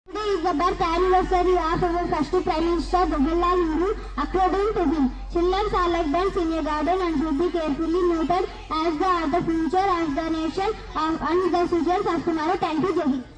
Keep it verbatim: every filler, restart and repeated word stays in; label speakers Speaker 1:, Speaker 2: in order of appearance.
Speaker 1: Today is the birth anniversary of our first Prime Minister Jawaharlal Nehru. According to him, children are like birds in a garden and should be carefully nurtured as they are the future of the nation and the citizens of tomorrow. Thank you, Jai Hind.